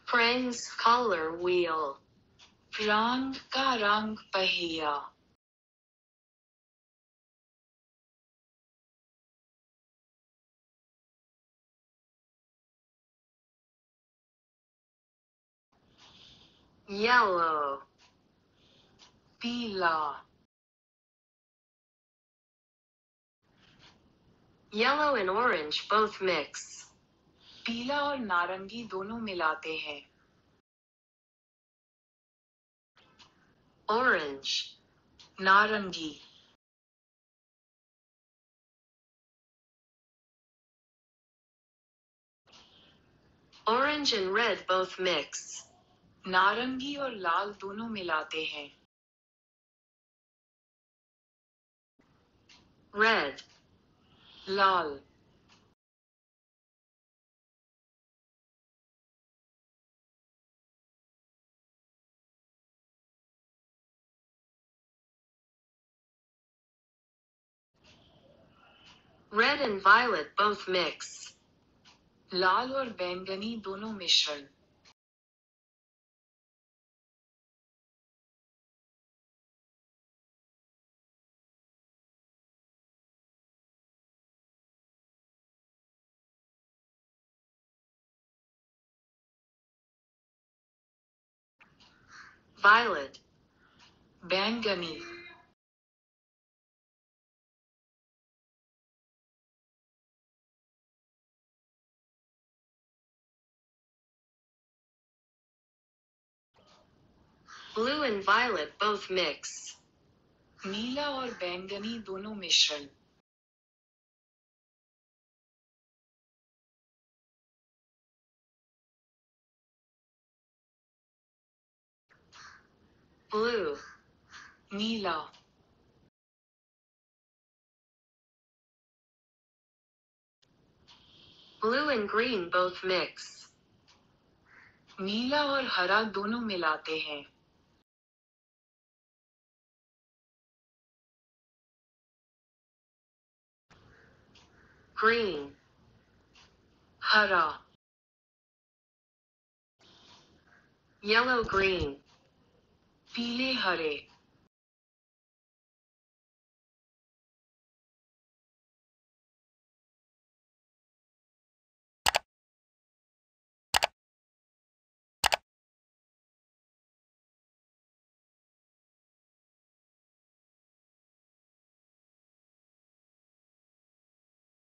Prang's color wheel. प्रांग का रंग पहिया. Yellow. पीला. Yellow and orange both mix. पीला और नारंगी दोनों मिलाते हैं. Orange. नारंगी. Orange and red both mix. नारंगी और लाल दोनों मिलाते हैं. Red. Lal. Red and violet both mix. लाल और बैंगनी दोनों मिश्रण. Violet. बैंगनी. Blue and violet both mix. नीला और बैंगनी दोनों मिश्रण. Blue. Neela. Blue and green both mix. नीला और हरा दोनों मिलाते हैं. Green. हरा. Yellow green. पीले हरे.